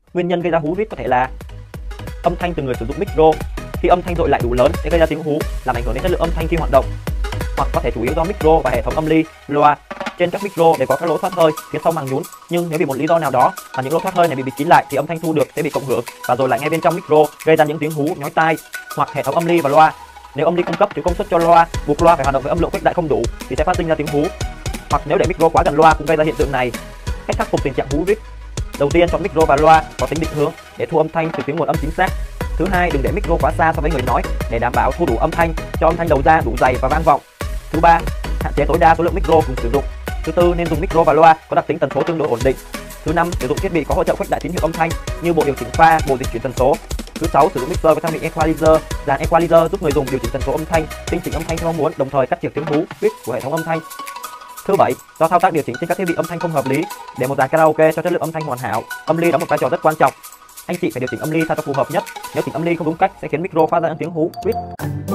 Nguyên nhân gây ra hú rít có thể là âm thanh từ người sử dụng micro. Khi âm thanh dội lại đủ lớn sẽ gây ra tiếng hú, làm ảnh hưởng đến chất lượng âm thanh khi hoạt động. Hoặc có thể chủ yếu do micro và hệ thống âm ly, loa. Trên các micro đều có các lỗ thoát hơi phía sau màng nhún, nhưng nếu vì một lý do nào đó mà những lỗ thoát hơi này bị bịt kín lại thì âm thanh thu được sẽ bị cộng hưởng và rồi lại ngay bên trong micro, gây ra những tiếng hú nhói tai. Hoặc hệ thống âm ly và loa. Nếu âm ly cung cấp thiếu công suất cho loa, buộc loa phải hoạt động với âm lượng khuếch đại không đủ thì sẽ phát sinh ra tiếng hú. Hoặc nếu để micro quá gần loa cũng gây ra hiện tượng này. Cách khắc phục tình trạng hú rít: đầu tiên, chọn micro và loa có tính định hướng để thu âm thanh từ tiếng nguồn âm chính xác. Thứ hai, đừng để micro quá xa so với người nói để đảm bảo thu đủ âm thanh, cho âm thanh đầu ra đủ dày và vang vọng. Thứ ba, hạn chế tối đa số lượng micro cùng sử dụng. Thứ tư, nên dùng micro và loa có đặc tính tần số tương đối ổn định. Thứ năm, sử dụng thiết bị có hỗ trợ khuếch đại tín hiệu âm thanh như bộ điều chỉnh pha, bộ dịch chuyển tần số. Thứ sáu, sử dụng mixer với trang bị equalizer. Dàn equalizer giúp người dùng điều chỉnh tần số âm thanh, tinh chỉnh âm thanh theo mong muốn, đồng thời cắt giảm tiếng hú, rít của hệ thống âm thanh. Thứ bảy, do thao tác điều chỉnh trên các thiết bị âm thanh không hợp lý, để một dàn karaoke cho chất lượng âm thanh hoàn hảo, âm ly đóng một vai trò rất quan trọng. Anh chị phải điều chỉnh âm ly sao cho phù hợp nhất. Nếu chỉnh âm ly không đúng cách sẽ khiến micro phát ra những tiếng hú, rít.